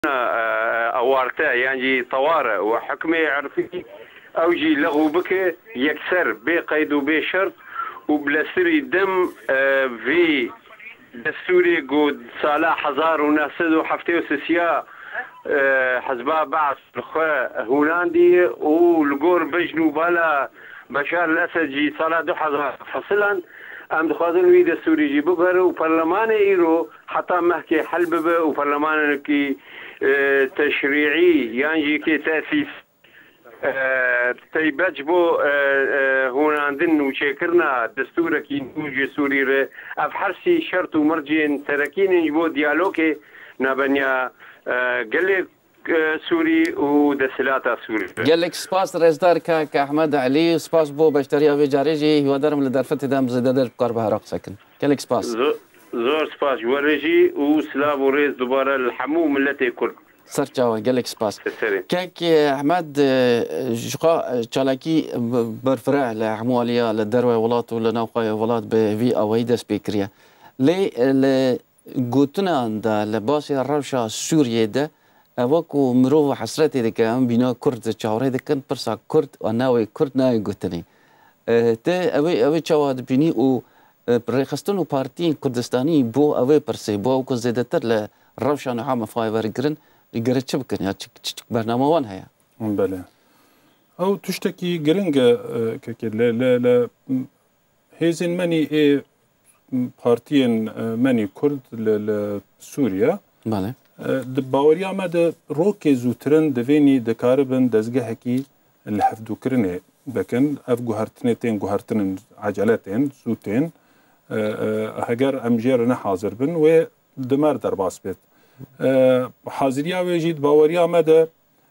اوارته يعني طوارئ وحكمه عرفي اوجي لغو بك يكسر بقيد وبشرط وبلسري دم في دستوري قد صلاح حزار وناسد وحفتي وسسيا حزبها بعض هولندي والقور بجنو بالا بشار الاسد جي صلاح دو حزار فصلا ام دخوازن وی دستوری جی بگره و پرلمان ایرو حتی محکی حل ببه و پرلمان کی تشریعی یعنی که تأسیس تیبج بو هوناندن و چکرنا دستور کی نوج سوری ره اف حرسی شرط و مرجین ترکین بو دیالوگ نبنیا گله سوري ودسلاتا سوري قالك سباس رزدار كأحمد علي سباس بو بشتري أبي جاريجي هو درم لدرفت دام زدادر بقربها راق ساكن قالك سباس زور سباس ورجي وسلاب وريز دوباره الحموم التي كل سر جاوا قالك سباس كاك أحمد شقا شالاكي برفرع لحمو عليا للدروي ولات ولا نوقع ولات بفي أويدا سبيكريا لي قوتنا دا لباسي الروشة سوريا ده وكو مروه حسرتي دك ام بينا كرد چاوره دكن برسا كرد وناوي كرد ناوي گوتني ته اوي چاواد بيني او برخستن و بارتي كردستاني بو اوي برسي بو كو زيدتر ل روشان حام فايبر جرن يگرچ بكن يا برنامه وان هيا بله او تشتكي جرنج كك لا هيزن ماني اي بارتين ماني كرد لسوريا بله باوریا ما د روکې زوترن د ویني د کاربن دزګه کی الحفدو کرنه بکن اف گوهرتنتين گوهرتن عجلتين زوتين هجر امجير نه حاضر بن و دمر در باس بيت حاضریا وجید باوریا ما د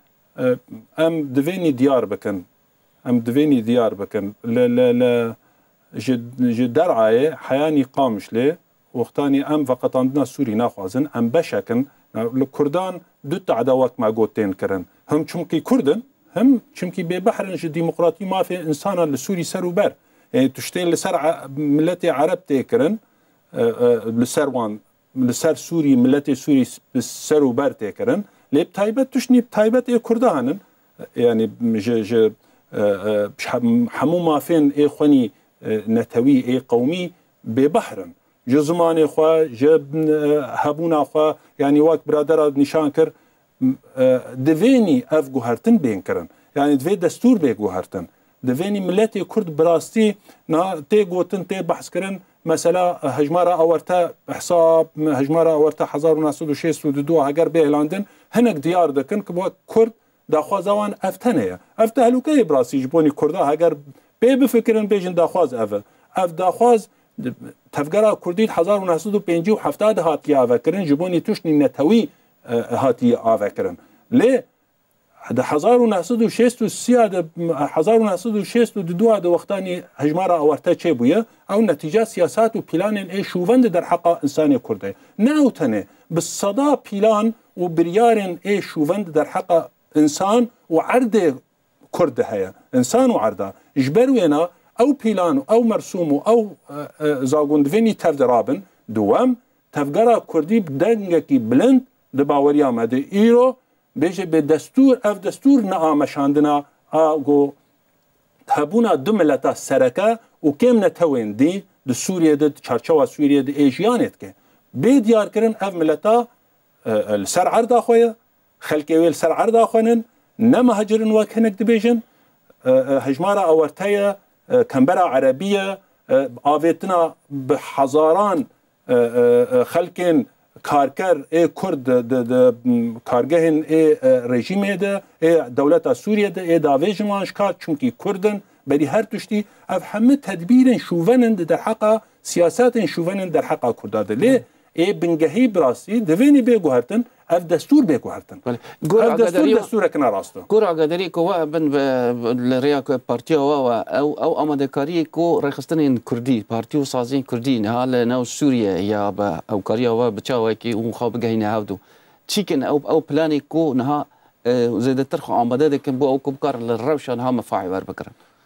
ام دویني ديار بکن ام دویني ديار بکن لا جد درعايه حياني قامش له وقتاني ام فقط عندنا سوري ناخوازن ام بشكن الكردان دوت عداوات مع جوتين كرن هم چمكي كردن هم چمكي ببحرن جي ديمقراطي ما في انسان لسوري سرو بر يعني تشتين لسر ملتي عرب تكرن لسروان لسر سوري ملتي سوري سرو بر تكرن لي بتايبت تشني بتايبت اي كردهانن يعني ج حمو ما فين اي خوني نتوي اي قومي ببحرن جو زماني خوا جب هبونا خوا يعني وقت برادر نشان كر دفيني اف گوهرتن بين كرن يعني دفي دستور بي گوهرتن دفيني ملتي كرد براستي نا تي گوتن تي بحث كرن مثلا هجمارة اورتا حساب هجمارة اورتا 1962 اگر به اعلاندن هنك ديار دكن كبو كرد داخواز اوان افتنه افتهلوكي براسي جبوني كردا اگر بي بفكرن بيجن داخواز اف داخواز تفجر كرديت 1957 هاتي آوکرن جبوني توشني نتوي هاتي آوکرن ليه ده 1962 ده وقتاني هجمارة اورتا چه بويه او نتيجة سياسات و بلان اي شوفند در حق انساني كرده ناوتنه بالصدا بلان و بريار اي شوفند در حق انسان و عرض كرده هيا انسان و عرضه جبروينا او بلان او مرسوم او زاغوندفيني تفدرابن دوام تفجرا كردي بدنگكي بلند دباوريا مد ايرو بيجي بدستور اف دستور نامشاندنا اغو تبونا دملتا سركا وكم نتوين دي سوريا د چارچوا سوريا د ايجيانت كه بي ديار كرن اف ملتا السر عرض اخويا خلقي ويل سر عرض اخونن نما هجرن وكنك دبيجن هجمارا اورتايا كمبرا عربية آويتنا بحزاران خلقين كاركر اي كرد كارگهن اي رژیم ده اي دولت سوريا ده اي داوي جمانش كار چونكي كردن بري هر تشتي اف همه تدبيرن شوفنن در حقا سياسات شوفنن در حقا كرداده ليه اي بنگهي براسي دويني بيگو هرتن اف دستور بيگو هرتن اف دستور كنا راستو كور عقدري كو بن الريا بارتي او امادكاري كو رخصتن كردي بارتي سازين كردي هال نو سوريا يا او كاريا و بچاوكي و خاب گهينه هاودو تشيكن او بلاني كو نها زيد ترخ اماده كن بو او كبكار للروشن ها مفاعل بكره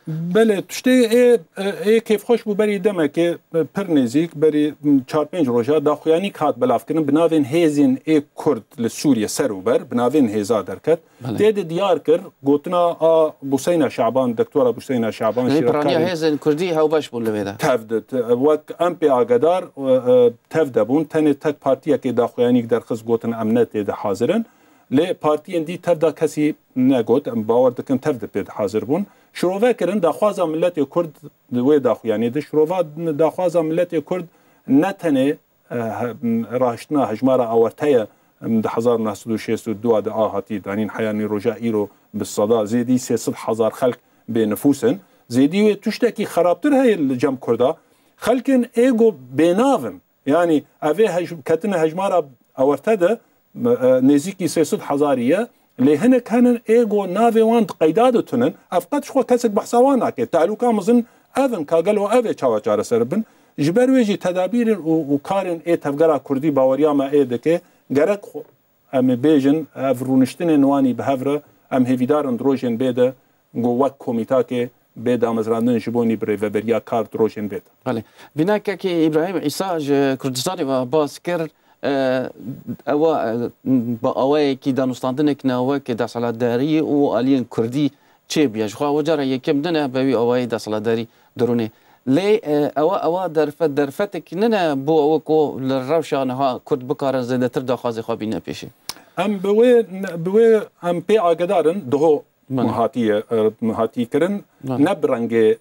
بله تشتی کیف خوش بو بری دمه که پر نزیک بری 4-5 روزا داخویانی کات بلاف کردن بناوین هیزین کرد لسوریه سر و بر بناوین هیزا درکت تید دیار کر گوتنا بوسینا شعبان دکتورا بوسینا شعبان شیرکاری هیزین کردی هاو باش بون لویدا تفدت وک ام پی آگدار تفدبون تنه تک پارتیا که داخویانی درخص گوتن امنت تید حاضرن لی پارتیان دی تفدا کسی نگوت باور دکن تفد پید حاضر بون شروع کردن داخوازا ملت کرد دوی داخو یعنی ده شروع داخوازا ملت کرد نتنه راشتنا هجمارا آورتای ده 1962 ده آهاتی دانین حیانی رجا ایرو بالصدا زیدی 300,000 خلق به نفوسن زیدی و تشتکی خرابتر های الجم کردا خلقن ایگو بیناوم یعنی اوه کتن هجمارا آورتا ده نزیکی 300,000 لهنه كان ايجو نافي وان قيداد تنن افقد شو كسك بحسوانا كي تعلو كامزن اذن كاغلو افي تشاوا چار سربن جبر ويجي تدابير وكارن اي تفغرا كردي باوريا ما اي دكه غرق ام بيجن افرونشتن نواني بهفره ام هيفيدارن دروجن بيده جو وك كوميتاكي بيدا مزراندن جبوني بري وبريا كار دروجن بيده بله بنا كي ابراهيم عيسى كردستاني و باسكر اوای کی دانستاندن کناوه که دسالتداری و آلین کردی چه بیاش خواه وجرا یکم دنه بوی اوای دسالتداری درونه لی او درفت کننه بو او کو لروشان ها کرد بکارن زنده تر داخوازی خوابی نپیشه ام بوی ام پی آگدارن دهو مهاتی کرن نبرنگ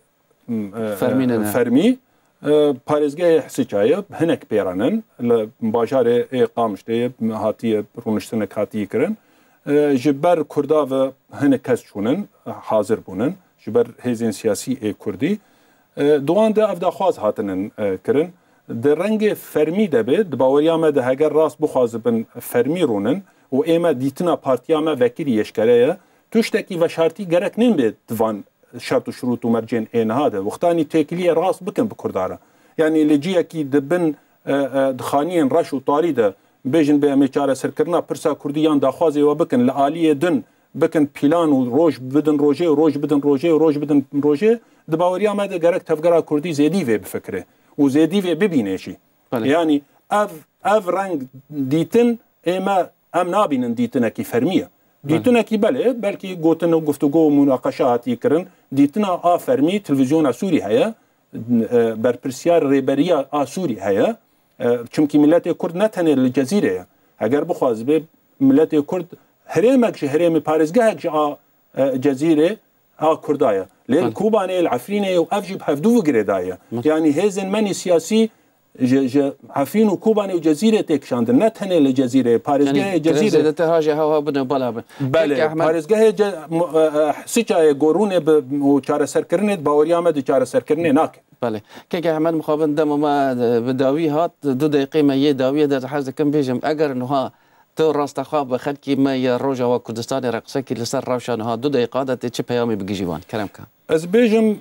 فرمی پارێزگای حسیچایە هەنێک پێرانن لە باژارێ قامشتەیە هاتیە ڕوونشتنە کاتی کردن ji ber Kurda ve hinek kes çûnin hazir bûnin ji ber hêzên siyasî ê Kurdî doan de ev daxwaz hatinin kirin di rengê fermî de bê di baweriya me de heger rast bixwazibin fermî rûnin û ême dîtina partiya me vekirî yeşkere ye tuştekî veşartî gerek nên bê divan شرط و شروط و مرجين این هذا وقتاني تاكليه راس بكن بكردارا يعني لجيه كي دبن دخانين رش و طاريده بيجن باميچاره سركرنا برسا كرديان داخوازي وبكن لاليه دن بكن بلان و روج بدن روجي و روج بدن روجي و روج بدن روجي دباوريا ما ده غرك تفغرا كردي زيدي في بفكره و زيدي في ببينه شي يعني اف رنگ ديتن اما ام نابين ديتنا كي فرميه دیتنا کی بله بلکه گوتن و گفتگو و مناقشاتی کرن دیتنا آفرمی تلویزیون سوری هیا بر پرسیار ریبریا سوری هیا چونکی ملت کرد نتنه الجزیره اگر بخواز به ملت کرد هرمک هرم پارزگاهک جزیره کردایا لیل کوبانه العفرینه و افجب هفدو گردایا یعنی هزن منی سیاسی عفرين وكوباني وجزيره تكشاندن نتهني الجزيره باريزغه جزيره زيادة هاجه هوا بن بلا بله باريزغه سيچا غورونه وچاره سركرنه باوريامه د چاره سركرنه ناك بله كيك احمد مخابن دم ما بداوي هات 2 دقيقه ما يداوي ده حاجه كم بيجم اگر انها تو راست خواب خدكي ما يروجا وكردستان رقصكي لسر روشان ها 2 دقيقه ده تشي بيامي بجيبان كلام كان از بيجم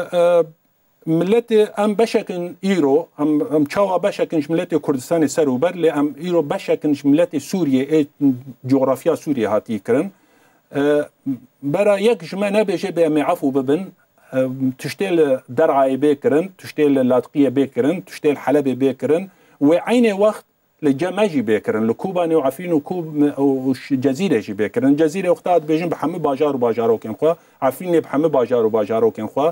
ملت ام بشكن ايرو ام چاوا بشكنش ملت كردستان سروبر ل ام ايرو بشكنش ملت سوريا جغرافيا سوريا هاتي كرن برا يك جما نبيجي بام عفو ببن تشتيل درعا بكرن تشتيل لاطقيه بكرن تشتيل حلب بكرن وعين وقت لجماجي بكرن لكوباني وعفين وكوب وجزيره جي بكرن جزيره وقتات بيجن بحمي باجار وباجارو كن خو عفين بحمي باجار وباجارو كن خو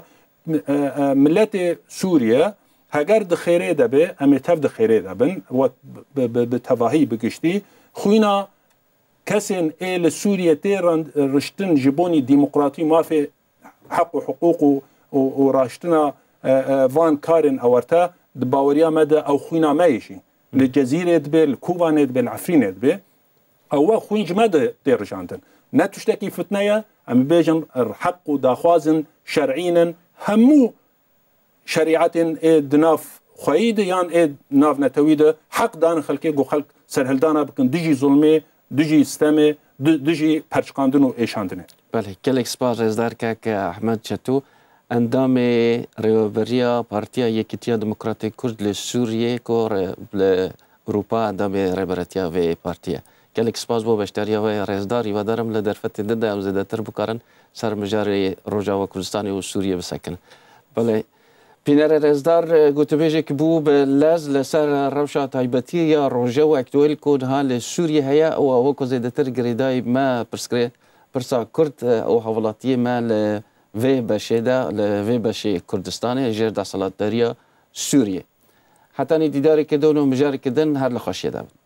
ملت سوريا هگر د خیره ده به امتف د خیره ده بن و به تواهی بگشتی خوینا کسین ایل سوریه تیران رشتن جبونی دیمقراطی مافی حق و حقوق و راشتنا وان کارن اورتا د باوریا مده او خوینا مایشی لجزیره ده لکوبانه ده لعفرینه ده او خوین جمده تیرجاندن نتشتکی فتنه ام بیجن حق و داخوازن شرعینا همو شریعت دناف خوید یان ناف نتویده حق دان خلقی گو خلق سرهلدانا بکن دجی ظلمه دجی استمه دجی پرچقاندن و ایشاندنه بله کلک سپاس رزدار که احمد چتو اندام ریوبریا پارتیا یکیتیا دموکراتیک کرد لسوریه کور لاروپا اندام ریبرتیا و پارتیا گلک سپاس بو بشتریا و رزداری و دارم لدرفت دده و زیادتر بکارن سر مجاری روجا و کردستان و سوریه بسکن. بله پینر رزدار گوتبیجی که بو به لز لسر روشا تایبتی یا روجا و اکتویل کود ها لسوریه هیا و وکو زیادتر گریدای ما پرسکره پرسا کرد او حوالاتی ما لوی بشه دا لوی بشه کردستان جر دا سالات داریا سوریه. حتی دیداری که دونو مجاری کدن هر لخوشیه دا.